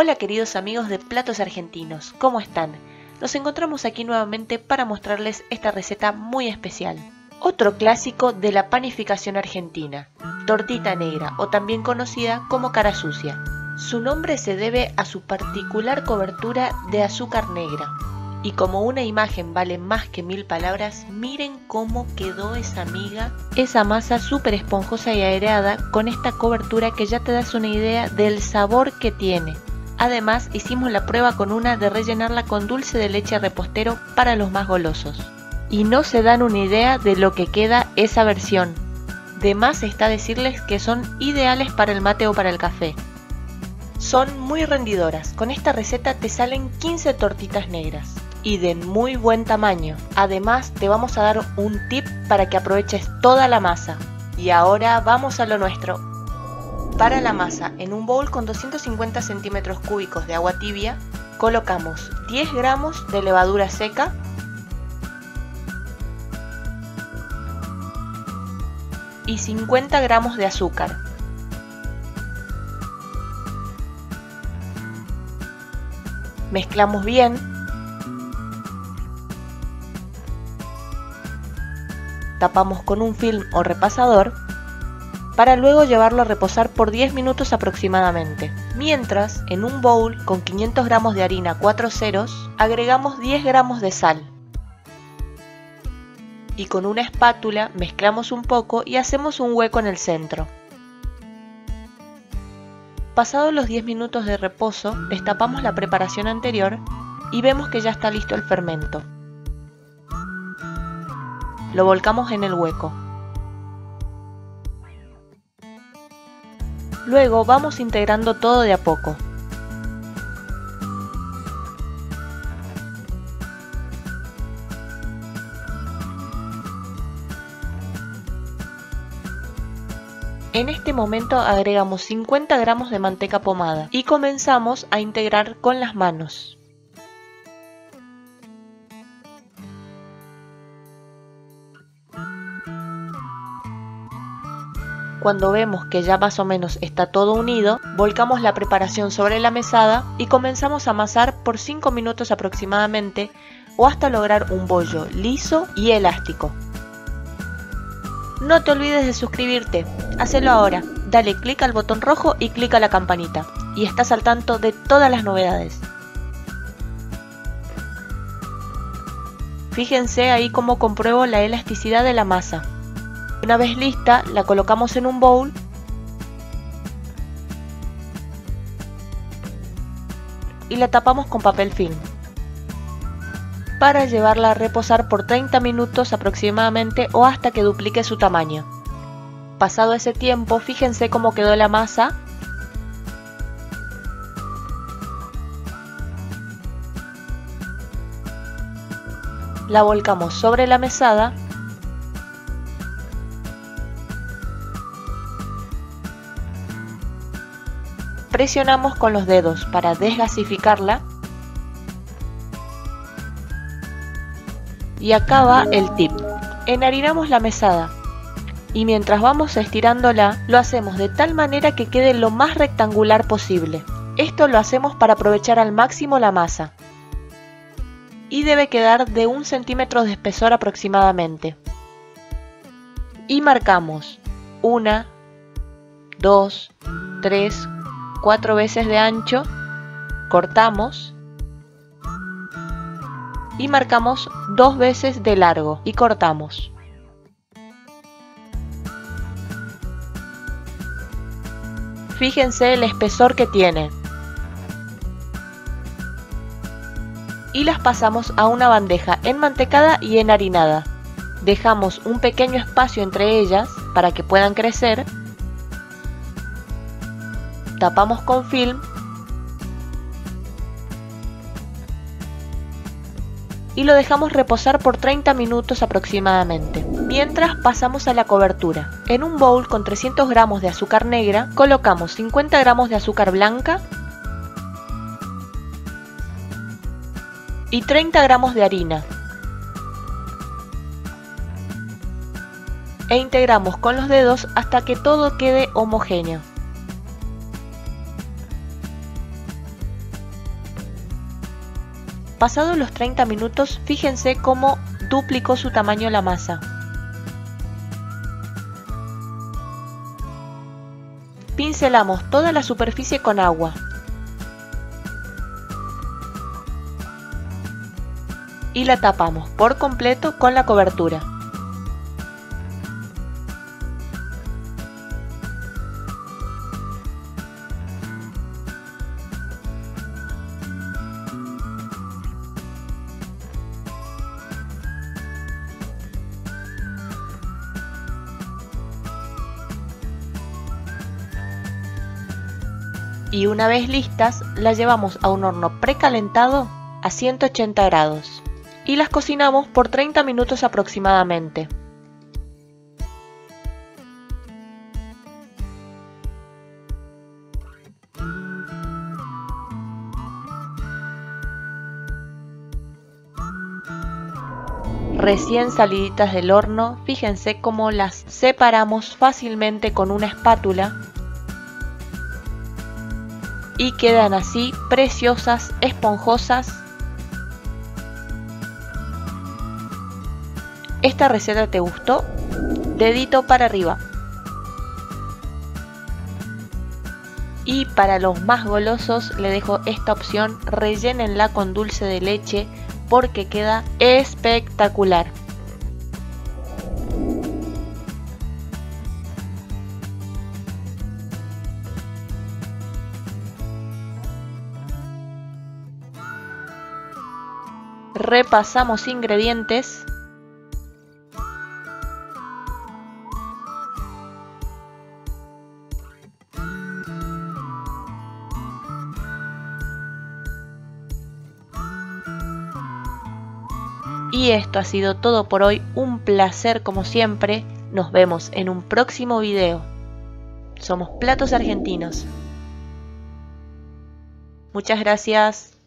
Hola queridos amigos de Platos Argentinos, ¿cómo están? Nos encontramos aquí nuevamente para mostrarles esta receta muy especial. Otro clásico de la panificación argentina, tortita negra o también conocida como cara sucia. Su nombre se debe a su particular cobertura de azúcar negra. Y como una imagen vale más que 1000 palabras, miren cómo quedó esa miga, esa masa súper esponjosa y aireada con esta cobertura que ya te das una idea del sabor que tiene. Además hicimos la prueba con una de rellenarla con dulce de leche repostero para los más golosos. Y no se dan una idea de lo que queda esa versión. De más está decirles que son ideales para el mate o para el café. Son muy rendidoras, con esta receta te salen 15 tortitas negras. Y de muy buen tamaño. Además te vamos a dar un tip para que aproveches toda la masa. Y ahora vamos a lo nuestro. Para la masa, en un bowl con 250 centímetros cúbicos de agua tibia, colocamos 10 gramos de levadura seca, y 50 gramos de azúcar. Mezclamos bien. Tapamos con un film o repasador para luego llevarlo a reposar por 10 minutos aproximadamente. Mientras, en un bowl con 500 gramos de harina 4 ceros, agregamos 10 gramos de sal. Y con una espátula mezclamos un poco y hacemos un hueco en el centro. Pasados los 10 minutos de reposo, destapamos la preparación anterior y vemos que ya está listo el fermento. Lo volcamos en el hueco. Luego vamos integrando todo de a poco. En este momento agregamos 50 gramos de manteca pomada y comenzamos a integrar con las manos. Cuando vemos que ya más o menos está todo unido, volcamos la preparación sobre la mesada y comenzamos a amasar por 5 minutos aproximadamente o hasta lograr un bollo liso y elástico. No te olvides de suscribirte, hazlo ahora, dale clic al botón rojo y clic a la campanita y estás al tanto de todas las novedades. Fíjense ahí cómo compruebo la elasticidad de la masa. Una vez lista, la colocamos en un bowl y la tapamos con papel film para llevarla a reposar por 30 minutos aproximadamente o hasta que duplique su tamaño. Pasado ese tiempo, fíjense cómo quedó la masa. La volcamos sobre la mesada . Presionamos con los dedos para desgasificarla. Y acá va el tip. Enharinamos la mesada. Y mientras vamos estirándola, lo hacemos de tal manera que quede lo más rectangular posible. Esto lo hacemos para aprovechar al máximo la masa. Y debe quedar de 1 centímetro de espesor aproximadamente. Y marcamos 1, 2, 3, 4 veces de ancho, cortamos y marcamos 2 veces de largo y cortamos. Fíjense el espesor que tiene. Y las pasamos a una bandeja enmantecada y enharinada. Dejamos un pequeño espacio entre ellas para que puedan crecer. Tapamos con film y lo dejamos reposar por 30 minutos aproximadamente. Mientras pasamos a la cobertura. En un bowl con 300 gramos de azúcar negra colocamos 50 gramos de azúcar blanca y 30 gramos de harina. E integramos con los dedos hasta que todo quede homogéneo. pasados los 30 minutos, fíjense cómo duplicó su tamaño la masa. Pincelamos toda la superficie con agua. Y la tapamos por completo con la cobertura. Y una vez listas, las llevamos a un horno precalentado a 180 grados y las cocinamos por 30 minutos aproximadamente. Recién saliditas del horno, fíjense cómo las separamos fácilmente con una espátula. Y quedan así preciosas, esponjosas. ¿Esta receta te gustó? Dedito para arriba. Y para los más golosos le dejo esta opción, rellénenla con dulce de leche porque queda espectacular. Repasamos ingredientes. Y esto ha sido todo por hoy, un placer como siempre, nos vemos en un próximo video. Somos Platos Argentinos. Muchas gracias.